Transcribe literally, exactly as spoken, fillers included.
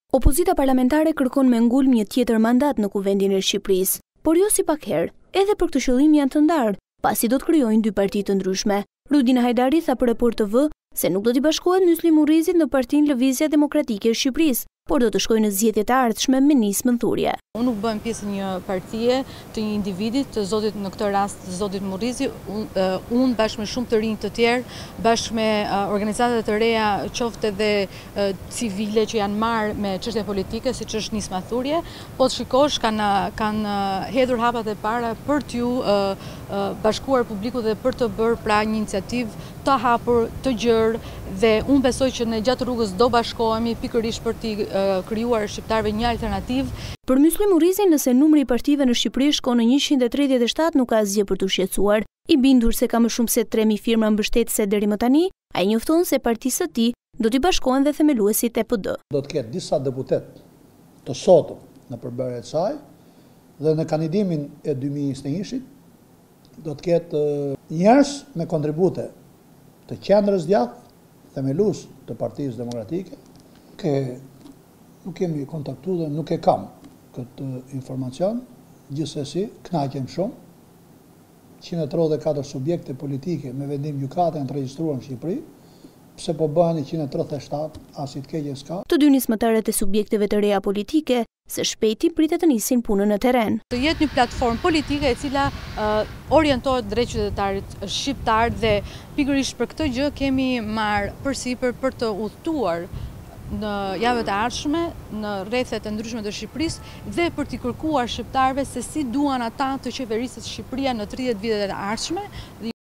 Opozita parlamentare kërkon me ngulm një tjetër mandat në Kuvendin e Shqipërisë, por jo si pak herë, edhe për këtë qëllim janë të ndarë, pasi do të krijojnë dy parti të ndryshme. Rudina Hajdari tha për Report T V se nuk do t'i bashkohet Mysli Murrizit në Partinë Lëvizja Demokratike e Shqipërisë, por do të shkojë në zgjedhjet e ardhshme me nismën thurje. Unë nuk bëhem pjesë një partie të një individit, të zotit në këtë rast të zotit Murrizi, unë un, bashkë me shumë të rinj të tjerë, bashkë me uh, organizatat të reja, qoftë edhe uh, civile që janë marrë me çështje politike, siç është nisma thurje, po të shikosh kanë kanë uh, hedhur hapat e para për t'ju uh, uh, bashkuar publiku dhe për të bërë pra një iniciativë të hapur, të gjerë, dhe unë besoj që në gjatë rrugës do bashkohemi pikërisht për t'i uh, krijuar shqiptarëve një alternativë. Për Mysli Murrizin, nëse numri i partive në Shqipëri shkon në njëqind e tridhjetë e shtatë, nuk ka asgjë për të shqetësuar. I bindur se ka më shumë se tre mijë firma mbështetëse deri më tani, ai njofton se partisë së tij do t'i bashkohen dhe themeluesit e P D. Do të ketë disa deputet të sotëm në përbërje të saj dhe në kandidimin e dy mijë e njëzet e një-shit do të ketë njerëz me kontribute të qendrës djathtë, themelues të Partisë Demokratike, ke nuk kemi kontaktuar dhe nuk e kam këtë informacion, gjithsesi kënaqem shumë. njëqind e tridhjetë e katër subjekte politike me vendim gjykate janë të regjistruar në Shqipëri, pse po bëhen njëqind e tridhjetë e shtatë, as i të keqe s'ka. Të dy nismëtarët e subjekteve të reja politike se shpejti pritet të nisin punën në terren. Të jetë një platformë politike e cila uh, orientohet drejt qytetarit shqiptar dhe pikërisht për këtë gjë kemi marrë përsipër për të udhëtuar në javët e ardhshme në rrethet e ndryshme të Shqipërisë dhe për t'i kërkuar shqiptarëve se si duan ata të qeveriset Shqipëria në tridhjetë vitet e ardhshme.